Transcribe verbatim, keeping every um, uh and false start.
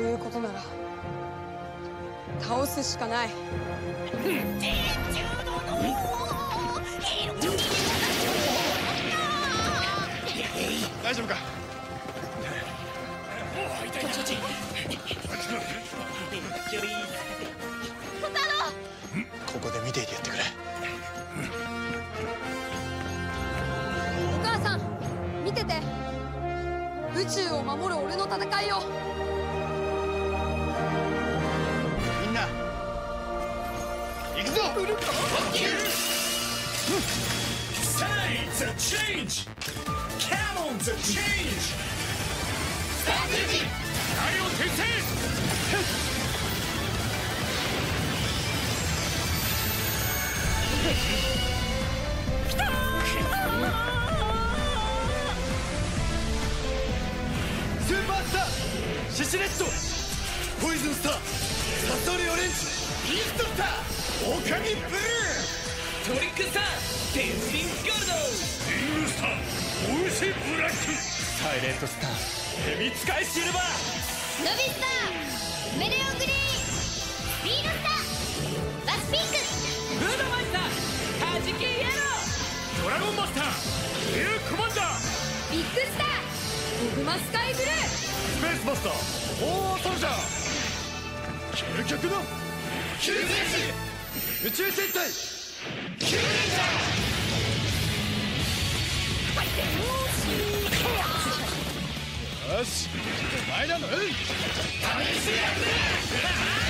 いうことなら倒すしかない。 大丈夫か？ここで見ていてやってくれ。 お母さん見てて。宇宙を守る俺の戦いを。 みんな行くぞ。 Sides a change! Cannons a change! Strategy! 台を転生! Shishi-Red! Poison Star! Satori Orange! Beast Star! Okami Blue! トリックスター天秤ゴールドリングスターオウシブラックサイレントスター蛇使いシルバーノビスターメレオングリーンスピードスターバスピンクフードマイスターカジキイエロードラゴンマスターエアコマンダービッグスターオグマスカイブルー。 スペースマスターオーソルジャー究極の救世主宇宙戦隊キュウレンジャーよしお前らの運試しやって